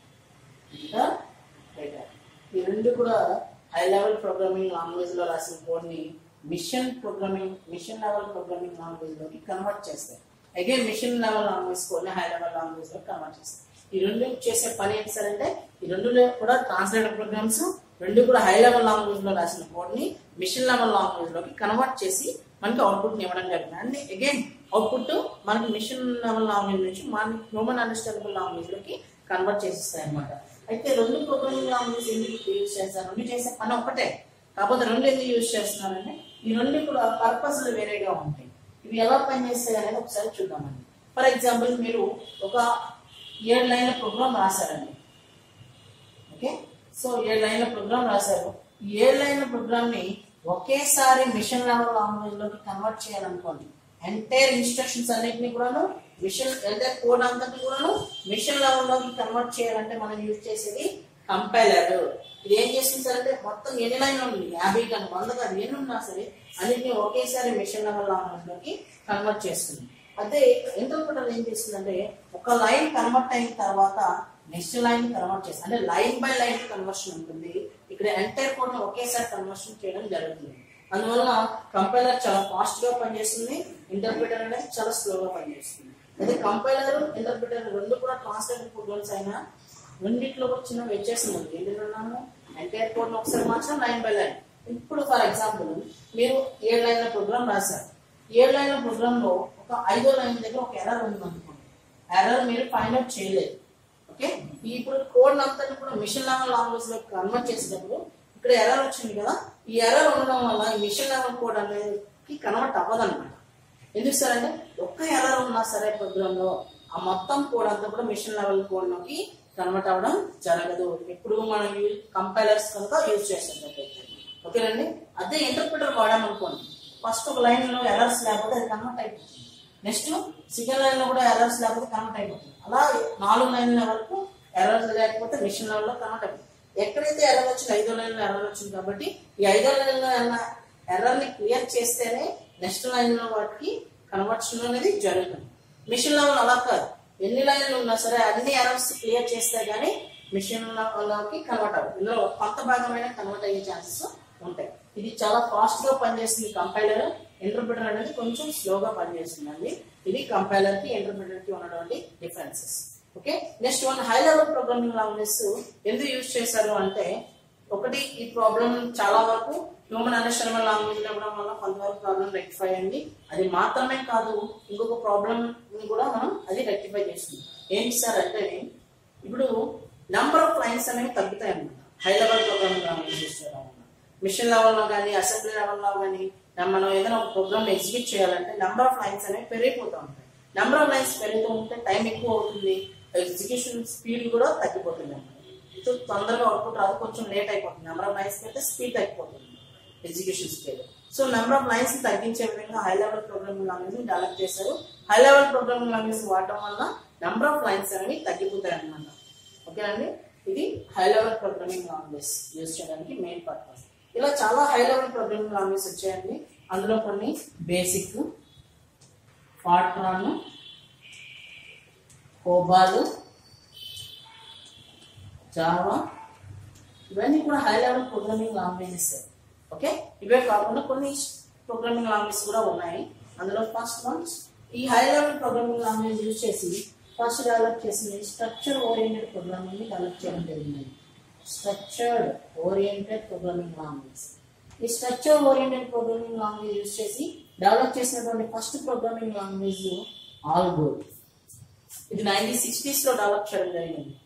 ఈ రెండు కూడా హై లెవెల్ ప్రోగ్రామింగ్ లాంగ్వేజ్ లో రాసిన కోడ్ ని మిషన్ లెవెల్ ప్రోగ్రామింగ్ లాంగ్వేజ్ లోకి కన్వర్ట్ చేస్తాయి. Again machine level language code ని హై లెవెల్ లాంగ్వేజ్ లో కన్వర్ట్ చేస్తాయి. ఈ రెండు చేసే పని ఏంటి సార్ అంటే ఈ రెండు కూడా ట్రాన్స్లేటర్ ప్రోగ్రామ్స్, రెండు కూడా హై లెవెల్ లాంగ్వేజ్ లో రాసిన కోడ్ ని మిషన్ లెవెల్ లాంగ్వేజ్ లోకి కన్వర్ట్ చేసి మనకి అవుట్పుట్ ఇవ్వడం జరుగుతుంది. అండ్ అగైన్ అవుట్పుట్ మనకి మిషన్ లెవెల్ లాంగ్వేజ్ నుంచి మన హ్యూమన్ అండర్స్టాండబుల్ లాంగ్వేజ్ లోకి కన్వర్ట్ చేసిస్తాయి అనమాట. అయితే రెండు ప్రోగ్రామింగ్ లాంగ్వేజ్ ఎందుకు యూజ్ చేస్తారు? రెండు చేసే పని ఒకటే, కాకపోతే రెండు ఎందుకు యూజ్ చేస్తున్నారంటే ఈ రెండు కూడా పర్పస్లు వేరేగా ఉంటాయి. ఇవి ఎలా పనిచేస్తాయి అనేది ఒకసారి చూద్దామండి. ఫర్ ఎగ్జాంపుల్ మీరు ఒక 7 లైన్ల ప్రోగ్రామ్ రాశారండి. ఓకే, సో 7 లైన్ల ప్రోగ్రామ్ రాశారు. ఈ 7 లైన్ల ప్రోగ్రామ్ ని ఒకేసారి మిషన్ లెవెల్ లాంగ్వేజ్ లోకి కన్వర్ట్ చేయాలనుకోండి. ఎంటైర్ ఇన్స్ట్రక్షన్స్ అన్నిటిని కూడాను ఎంటైర్ కోడ్ అంతటి కూడాను మిషన్ లెవెల్ లోకి కన్వర్ట్ చేయాలంటే మనం యూజ్ చేసేది కంపైలర్. ఇది ఏం చేస్తుంది సార్ అంటే మొత్తం ఎన్ని లైన్లు ఉంది 50 కానీ 100 కానీ ఎన్ని ఉన్నా సరే అన్నిటిని ఒకేసారి మిషన్ లెవెల్ లాంగ్వేజ్ లోకి కన్వర్ట్ చేస్తుంది. అదే ఇంటర్ప్రిటర్ ఏం చేస్తుందంటే ఒక లైన్ కన్వర్ట్ అయిన తర్వాత నెక్స్ట్ లైన్ కన్వర్ట్ చేస్తుంది. అంటే లైన్ బై లైన్ కన్వర్షన్ ఉంటుంది. ఇక్కడ ఎంటైర్ కోడ్ ని ఒకేసారి కన్వర్షన్ చేయడం జరుగుతుంది. అందువల్ల కంపైలర్ చాలా ఫాస్ట్ గా పనిచేస్తుంది, ఇంటర్ప్రిటర్ అనేది చాలా స్లోగా పనిచేస్తుంది. అయితే కంపైలర్ ఇంటర్ప్రిటర్ రెండు కూడా ట్రాన్స్లేటర్ ప్రోగ్రామ్స్ అయినా రెండిట్లో కూడా చిన్న వ్యత్యాసం ఉంది. ఏంటంటున్నాము ఎంటైర్ కోడ్ ని ఒకసారి మార్చడం లైన్ బై లైన్. ఇప్పుడు ఫర్ ఎగ్జాంపుల్ మీరు 7 లైన్ల ప్రోగ్రామ్ రాశారు. 7 లైన్ల ప్రోగ్రామ్ లో ఒక 5వ లైన్ దగ్గర ఒక ఎర్రర్ ఉంది అనుకోండి. ఎర్రర్ మీరు ఫైండ్ అవుట్ చేయలేదు. ఓకే, ఇప్పుడు కోడ్ అంతా కూడా మిషన్ లెవెల్ లాంగ్వేజ్ లో కన్వర్ట్ చేసేటప్పుడు ఇక్కడ ఎర్రర్ వచ్చింది కదా, ఈ ఎర్రర్ ఉండడం వల్ల ఈ మిషన్ లెవెల్ కోడ్ అనేది కన్వర్ట్ అవ్వదన్నమాట. ఎందుకు సార్ అంటే ఒక్క ఎర్రర్ ఉన్నా సరే ప్రోగ్రామ్ లో ఆ మొత్తం కోడ్ అంతా కూడా మిషన్ లెవెల్ కోడ్ లోకి కన్వర్ట్ అవ్వడం జరగదు. ఎప్పుడు మనం కంపైలర్స్ కనుక యూజ్ చేసేటట్టు. ఓకేనండి, అదే ఇంటర్ప్రిటర్ వాడామనుకోండి, ఫస్ట్ ఒక లైన్ లో ఎర్రర్స్ లేకపోతే అది కన్వర్ట్ అయిపోతుంది. నెక్స్ట్ సెకండ్ లైన్ లో కూడా ఎర్రర్స్ లేకపోతే కన్వర్ట్ అయిపోతుంది. అలా 4 లైన్ల వరకు ఎర్రర్స్ లేకపోతే మిషన్ లెవెల్ లో కన్వర్ట్ అయిపోతుంది. ఎక్కడైతే ఎర్రర్ వచ్చింది 5వ లైన్ లో ఎర్రర్ వచ్చింది కాబట్టి ఈ 5వ లైన్ లో ఎర్రర్ ని క్లియర్ చేస్తేనే నెక్స్ట్ లైన్ లో వాటికి కన్వర్షన్ అనేది జరుగుతుంది. మిషన్ లెవెల్ అలా కాదు, ఎన్ని లైన్లు ఉన్నా సరే అన్ని ఎర్రర్స్ క్లియర్ చేస్తే గానీ మిషన్ లోకి కన్వర్ట్ అవ్వదు. ఇందులో కొంత భాగమైన కన్వర్ట్ అయ్యే ఛాన్సెస్ ఉంటాయి. ఇది చాలా ఫాస్ట్ గా పనిచేస్తుంది కంపైలర్. ఇంటర్ప్రిటర్ అనేది కొంచెం స్లోగా పనిచేస్తుందండి. ఇది కంపైలర్ కి ఇంటర్ప్రిటర్ కి ఉన్నటువంటి differences. Okay, next one high level programming language ఎందుకు యూజ్ చేశారు అంటే, ఒకటి ఈ ప్రాబ్లం చాలా వరకు హ్యూమన్ అండర్స్టాండబుల్ లాంగ్వేజ్ ఇవ్వడం వల్ల కొంతవరకు ప్రాబ్లం రెక్టిఫై అయింది. అది మాత్రమే కాదు, ఇంకొక ప్రాబ్లం ని కూడా మనం అది రెక్టిఫై చేస్తుంది. ఏంటి సార్ అంటే, ఇప్పుడు నెంబర్ ఆఫ్ లైన్స్ అనేవి తగ్గుతాయి అన్నమాట high level programming language use చేయడం వల్ల. మిషన్ లెవెల్ లో కానీ అసెంబ్లీ లెవెల్ లో కానీ మనం ఏదైనా ఒక ప్రోగ్రామ్ ఎగ్జిక్యూట్ చేయాలంటే నెంబర్ ఆఫ్ లైన్స్ అనేవి పెరిగిపోతూ ఉంటాయి. నెంబర్ ఆఫ్ లైన్స్ పెరుగుతూ ఉంటే టైం ఎక్కువ అవుతుంది, ఎగ్జిక్యూషన్ స్పీడ్ కూడా తగ్గిపోతుంది అన్నమాట. తొందరగా అవుట్పుట్ రాదు, కొంచెం లేట్ అయిపోతుంది. నెంబర్ ఆఫ్ లైన్స్ పెడితే స్పీడ్ తగ్గిపోతుంది execution speed. So number of lines తగ్గించే విధంగా high level programming language develop చేశారు. హై లెవెల్ ప్రోగ్రామింగ్ లాంగ్వేజ్ వాడటం వల్ల నెంబర్ ఆఫ్ లైన్స్ అనేవి తగ్గిపోతాయి అన్నమాట. ఓకేనండి, ఇది high level programming language use చేయడానికి మెయిన్ పర్పస్. ఇలా చాలా హై లెవెల్ ప్రోగ్రామింగ్ లాంగ్వేజ్ వచ్చాయండి. అందులో కొన్ని బేసిక్, ఫార్ట్రాన్, కోబాల్, జావా, ఇవన్నీ కూడా high level programming languages. Okay, ఇవే కాకుండా కొన్ని ప్రోగ్రామింగ్ లాంగ్వేజ్ కూడా ఉన్నాయి. అందులో ఫస్ట్ వన్స్ ఈ high level programming language use చేసి ఫస్ట్ డెవలప్ చేసింది స్ట్రక్చర్ ఓరియంటెడ్ ప్రోగ్రామింగ్ ని డెవలప్ చేయడం జరిగింది. Structured oriented programming language. ఈ structure oriented programming language use చేసి డెవలప్ చేసినటువంటి ఫస్ట్ ప్రోగ్రామింగ్ లాంగ్వేజ్ ఆల్గోల్. ఇది 1960s లో డెవలప్ చేయడం జరిగింది.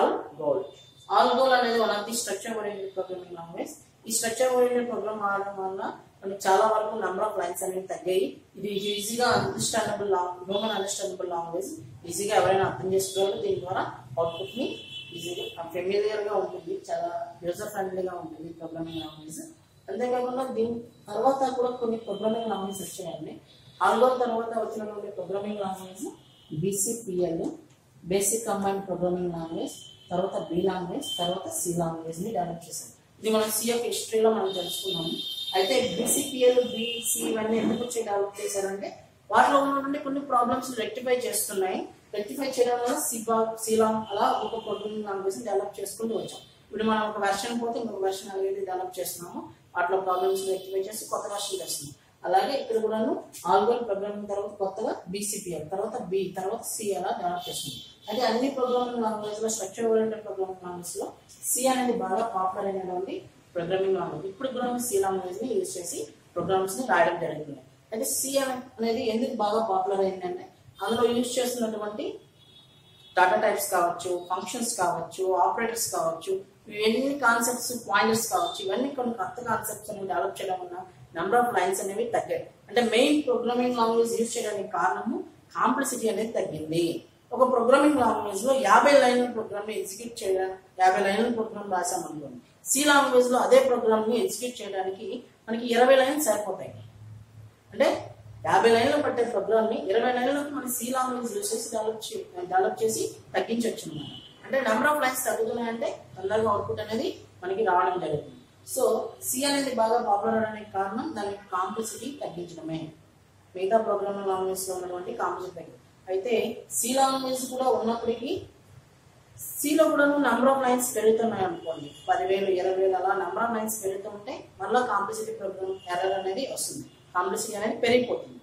ఆల్గోల్ అనేది one of the structure oriented programming language. ఈ స్ట్రక్చర్ ఓరియంటెడ్ ప్రోగ్రామ్ ఆడడం వల్ల మనకి చాలా వరకు నెంబర్ ఆఫ్ లైన్స్ అనేవి తగ్గాయి. ఇది ఈజీగా అండర్స్టాండబుల్ హ్యూమన్ అండర్స్టాండబుల్ లాంగ్వేజ్, ఈజీగా ఎవరైనా అర్థం చేసుకోవాలి. దీని ద్వారా అవుట్పుట్ ని ఈజీగా ఫెమిలియర్ గా ఉంటుంది, చాలా యూజర్ ఫ్రెండ్లీగా ఉంటుంది ప్రోగ్రామింగ్ లాంగ్వేజ్. అంతేకాకుండా దీని తర్వాత కూడా కొన్ని ప్రోగ్రామింగ్ లాంగ్వేజ్ వచ్చాయండి. ఆల్గోల్ తర్వాత వచ్చినటువంటి programming language BCPL, basic combined programming language, తర్వాత B లాంగ్వేజ్, తర్వాత C లాంగ్వేజ్ ని డెవలప్ చేశారు. ఇది మనం CF హిస్టరీలో మనం తెలుసుకున్నాము. అయితే BCPL, BC ఇవన్నీ ఎందుకు డెవలప్ చేశారంటే వాటిలో ఉన్నటువంటి కొన్ని ప్రాబ్లమ్స్ రెక్టిఫై చేస్తున్నాయి. రెక్టిఫై చేయడం వల్ల C అలా ఒక ప్రోగ్రామింగ్ లాంగ్వేజ్ ని డెవలప్ చేసుకుంటూ వచ్చాం. ఇప్పుడు మనం ఒక వెర్షన్ పోతే ఇంకొక వెర్షన్ అనేది డెవలప్ చేస్తున్నాము. వాటిలో ప్రాబ్లమ్స్ రెక్టిఫై చేసి కొత్త వెర్షన్ చేస్తున్నాం. అలాగే ఇక్కడ కూడాను ఆల్గోల్ ప్రోగ్రామింగ్ తర్వాత కొత్తగా BCPL, తర్వాత B, తర్వాత C అలా డెవలప్ చేస్తుంది. అయితే అన్ని ప్రోగ్రామింగ్ లాంగ్వేజ్ లో స్ట్రక్చర్ ఓరియంటెడ్ ప్రోగ్రామింగ్ లాంగ్వేజ్ లో C అనేది బాగా పాపులర్ అయినటువంటి ప్రోగ్రామింగ్ లాంగ్వేజ్. ఇప్పుడు కూడా C లాంగ్వేజ్ ని యూజ్ చేసి ప్రోగ్రామ్స్ ని రాయడం జరుగుతుంది. అయితే C అనేది ఎందుకు బాగా పాపులర్ అయిందంటే అందులో యూజ్ చేస్తున్నటువంటి డాటా టైప్స్ కావచ్చు, ఫంక్షన్స్ కావచ్చు, ఆపరేటర్స్ కావచ్చు, ఇవన్నీ కాన్సెప్ట్స్, పాయింటర్స్ కావచ్చు, ఇవన్నీ కొన్ని కొత్త కాన్సెప్ట్స్ అనేవి డెవలప్ చేయడం వల్ల నెంబర్ ఆఫ్ లైన్స్ అనేవి తగ్గాయి. అంటే మెయిన్ ప్రోగ్రామింగ్ లాంగ్వేజ్ యూజ్ చేయడానికి కారణము కాంప్లెక్సిటీ అనేది తగ్గింది. ఒక ప్రోగ్రామింగ్ లాంగ్వేజ్ లో 50 లైన్ల ప్రోగ్రామ్ ని ఎగ్జిక్యూట్ చేయడానికి 50 లైన్ల ప్రోగ్రామ్ రాసామనుకోండి, C లాంగ్వేజ్ లో అదే ప్రోగ్రామ్ ని ఎగ్జిక్యూట్ చేయడానికి మనకి 20 లైన్స్ సరిపోతాయి. అంటే 50 లైన్లు పట్టే ప్రోగ్రామ్ ని 20 లైన్లకు మనం C లాంగ్వేజ్ యూజ్ చేసి డెవలప్ చేసి తగ్గించవచ్చు అన్నమాట. అంటే నెంబర్ ఆఫ్ లైన్స్ తగ్గుతున్నాయంటే తొందరగా అవుట్పుట్ అనేది మనకి రావడం జరుగుతుంది. సో C అనేది బాగా పాపులర్ అవడానికి కారణం దాని కాంప్లెక్సిటీ తగ్గించడమే. మిగతా ప్రోగ్రామింగ్ లాంగ్వేజ్ లో ఉన్నటువంటి కాంప్లెక్సిటీ తగ్గింది. అయితే C లాంగ్వేజ్ కూడా ఉన్నప్పటికీ C లో కూడా నెంబర్ ఆఫ్ లైన్స్ పెరుగుతున్నాయి అనుకోండి, 10,000, 20,000 అలా నెంబర్ ఆఫ్ లైన్స్ పెరుగుతుంటే మళ్ళీ కాంప్లెక్సిటీ ప్రోగ్రామ్ ఎర్రర్ అనేది వస్తుంది. కాంప్లెక్సిటీ అనేది పెరిగిపోతుంది.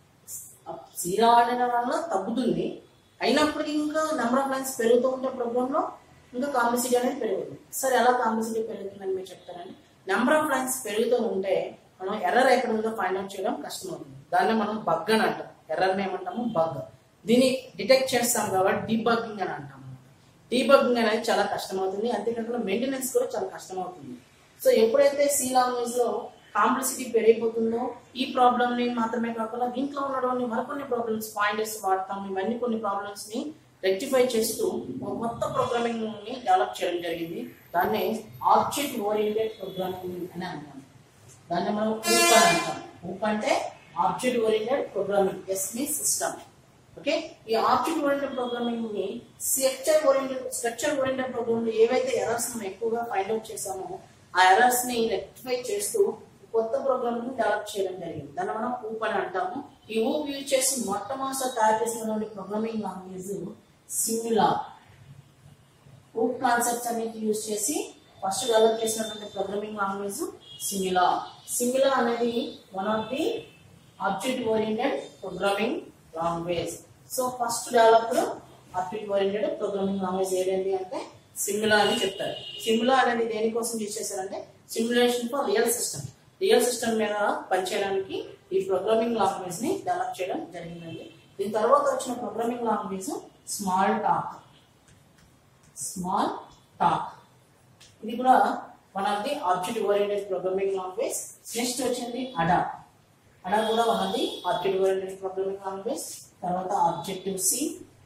C వాడడం వల్ల తగ్గుతుంది, అయినప్పటికీ ఇంకా నెంబర్ ఆఫ్ లైన్స్ పెరుగుతూ ఉంటే ప్రోగ్రామ్ లో ఇంకా కాంప్లెక్సిటీ అనేది పెరుగుతుంది. సరే, ఎలా కాంప్లెక్సిటీ పెరుగుతుందని మీరు చెప్తారండి. నెంబర్ ఆఫ్ లైన్స్ పెరుగుతూ ఉంటే మనం ఎర్రర్ ఎక్కడ ఉందో ఫైండ్ అవుట్ చేయడం కష్టం అవుతుంది. దాన్ని మనం బగ్ అని అంటాం. ఎర్రర్ ఏమంటాము? బగ్. దీన్ని డిటెక్ట్ చేస్తాం కాబట్టి డీబగ్గింగ్ అని అంటాము. డీబగ్గింగ్ అనేది చాలా కష్టమవుతుంది, అంతేకాకుండా మెయింటెనెన్స్ కూడా చాలా కష్టమవుతుంది. సో ఎప్పుడైతే సి లాంగ్వేజ్ లో కాంప్లెక్సిటీ పెరిగిపోతుందో ఈ ప్రాబ్లమ్ ని మాత్రమే కాకుండా దీంట్లో ఉన్నటువంటి మరికొన్ని ప్రాబ్లమ్స్ పాయింటర్స్ వాడతాం, ఇవన్నీ కొన్ని ప్రాబ్లమ్స్ ని రెక్టిఫై చేస్తూ ఒక కొత్త ప్రోగ్రామింగ్ ని డెవలప్ చేయడం జరిగింది. దాన్ని ఆబ్జెక్ట్ ఓరియంటెడ్ ప్రోగ్రామింగ్ అని అంటాం. దాన్ని మనం ఊప్ అని అంటాం. ఊప్ అంటే object oriented programming, S means system. Okay, ఈ ఆబ్జెక్ట్ ఓరియంటెడ్ ప్రోగ్రామింగ్ ని స్ట్రక్చర్ ఓరియంటెడ్ ప్రోగ్రామింగ్ లో ఏవైతే ఎర్రర్స్ మనం ఎక్కువగా ఫైండ్ అవుట్ చేసామో ఆ ఎర్రర్స్ ని రెక్టిఫై చేస్తూ కొత్త ప్రోగ్రామింగ్ ని డెవలప్ చేయడం జరిగింది. దాన్ని మనం ఊప్ అని అంటాము. ఈ ఊప్ యూజ్ చేసి మొట్టమొదటి తయారు చేసినటువంటి programming language Simula. OOP concepts అనేది యూజ్ చేసి ఫస్ట్ డెవలప్ చేసినటువంటి ప్రోగ్రామింగ్ లాంగ్వేజ్ సిమిలా. సిమిలా అనేది one of the object oriented programming language. So first developed object oriented programming language ఏదండి అంటే సిమిలా అని చెప్తారు. సిమిలా అనేది దేనికోసం యూజ్ చేశారంటే simulation for real system. Real system మీద పనిచేయడానికి ఈ ప్రోగ్రామింగ్ లాంగ్వేజ్ ని డెవలప్ చేయడం జరిగిందండి. దీని తర్వాత వచ్చిన ప్రోగ్రామింగ్ లాంగ్వేజ్ స్మాల్ టాక్. ఇది కూడా one of the object oriented programming language. Next వచ్చింది అడా. అడా కూడా one of the object oriented programming language. తర్వాత ఆబ్జెక్టివ్ సి,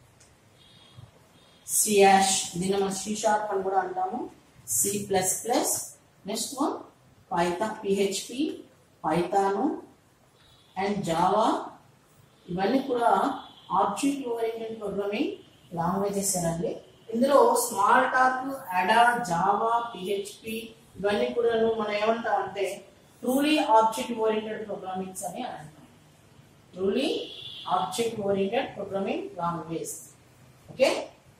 సియాష్, దీన్ని మనం సి షార్ప్ అని కూడా అంటాము. C plus plus. Next one Python, PHP, Python and Java. ఇవన్నీ కూడా ఆబ్జెక్ట్ ఓరియంటెడ్ ప్రోగ్రామింగ్ లాంగ్వేజెస్ అండి. ఇందులో Smalltalk, Ada, Java, PHP ఇవన్నీ కూడా మనం ఏమంటాం అంటే ట్రూలీ ఆబ్జెక్ట్ ఓరియంటెడ్ ప్రోగ్రామింగ్స్ అని అంటాం. Truly object oriented programming language. Okay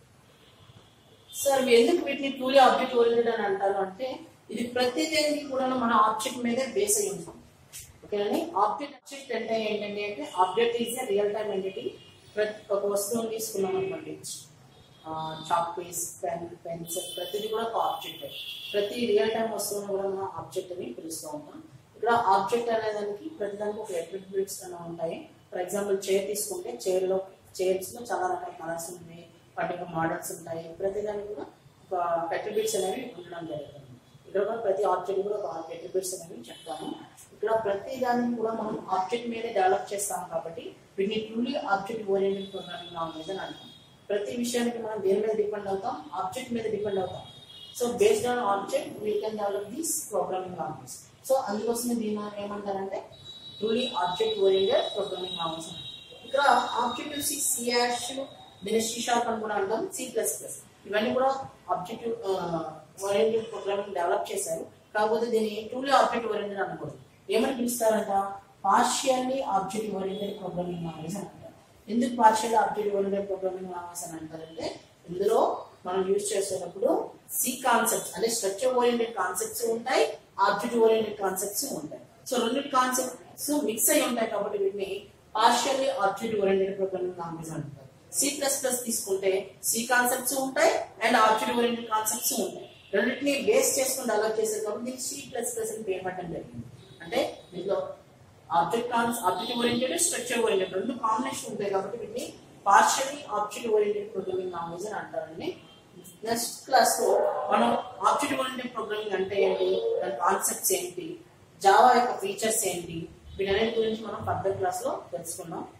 sir, ఎందుకు వీటిని ట్రూలీ ఆబ్జెక్ట్ ఓరియంటెడ్ అని అంటారు అంటే ఇది ప్రతిదానికి కూడా మన ఆబ్జెక్ట్ మీదే బేస్ అయి ఉంటుంది. ఓకేనండి. ఆబ్జెక్ట్ అంటే ఏంటంటే object is a real time entity. ఒక వస్తువుని తీసుకున్నాం అనుకోండి, చాక్ పీస్, పెన్, పెన్సిల్, ప్రతిదీ కూడా ఒక ఆబ్జెక్ట్. ప్రతి రియల్ టైమ్ వస్తువుని కూడా మనం ఆబ్జెక్ట్ అని పిలుస్తూ ఉంటాం. ఇక్కడ ఆబ్జెక్ట్ అనేదానికి ప్రతిదానికి ఒక అట్రిబ్యూట్స్ అనేవి ఉంటాయి. ఫర్ ఎగ్జాంపుల్ చైర్ తీసుకుంటే చైర్స్ లో చాలా రకాల కలర్స్ ఉంటాయి, వాటి యొక్క మోడల్స్ ఉంటాయి. ప్రతిదానికి కూడా ఒక అట్రిబ్యూట్స్ అనేవి ఉండడం జరుగుతుంది. ఇక్కడ కూడా ప్రతి ఆబ్జెక్ట్ కూడా ఒక అట్రిబ్యూట్స్ అనేవి చెప్తాము. ఇక్కడ ప్రతి దాన్ని కూడా మనం ఆబ్జెక్ట్ మీద డెవలప్ చేస్తాం కాబట్టి వీటిని truly object oriented programming language అని అంటాం. ప్రతి విషయానికి మనం దేని మీద డిపెండ్ అవుతాం? ఆబ్జెక్ట్ మీద డిపెండ్ అవుతాం. So based on object we can develop this programming language. So అందుకోసమే దీన్ని ఏమంటారంటే truly object oriented programming language. ఇక్కడ ఆబ్జెక్టివ్ సి, సియాష్, దీన్ని సి షార్ప్ అని కూడా అంటాం, సి ప్లస్ ప్లస్. ఇవన్నీ కూడా ఆబ్జెక్టివ్ ఓరియంటెడ్ ప్రోగ్రామింగ్ డెవలప్ చేశారు. కాకపోతే దీన్ని ట్రూలీ ఆబ్జెక్ట్ ఓరియంటెడ్ అనకూడదు. ఏమని పిలుస్తారంట? Partially object oriented programming language అని అంటారు. ఎందుకు partial object oriented programming language అని అంటారంటే ఇందులో మనం యూజ్ చేసేటప్పుడు సి కాన్సెప్ట్స్ అంటే స్ట్రక్చర్ ఓరియంటెడ్ కాన్సెప్ట్స్ ఉంటాయి, ఆబ్జెక్ట్ ఓరియంటెడ్ కాన్సెప్ట్స్ ఉంటాయి. సో రెండు కాన్సెప్ట్స్ మిక్స్ అయి ఉంటాయి కాబట్టి వీటిని partially object oriented programming language అంటారు. సి ప్లస్ ప్లస్ తీసుకుంటే సి కాన్సెప్ట్స్ ఉంటాయి అండ్ ఆబ్జెక్ట్ ఓరియంటెడ్ కాన్సెప్ట్స్ ఉంటాయి. రెండింటిని బేస్ చేసుకుని డెవలప్ చేశారు కాబట్టి దీనికి సి ప్లస్ ప్లస్ అని పేరు పెట్టడం జరిగింది. అంటే దీంట్లో ఆబ్జెక్ట్ ఓరియంటెడ్, స్ట్రక్చర్ ఓరియంటెడ్ రెండు కాంబినేషన్ ఉంటాయి కాబట్టి వీటిని partially object oriented programming language అని అంటారండి. నెక్స్ట్ క్లాస్ లో మనం ఆబ్జెక్ట్ ఓరియంటెడ్ ప్రోగ్రామింగ్ అంటే ఏంటి, దాని కాన్సెప్ట్స్ ఏంటి, జావా యొక్క ఫీచర్స్ ఏంటి, వీటన్నిటి గురించి మనం ఫర్దర్ క్లాస్ లో తెలుసుకుందాం.